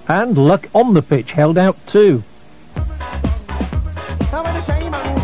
And luck on the pitch held out too. Cover the Shaymen.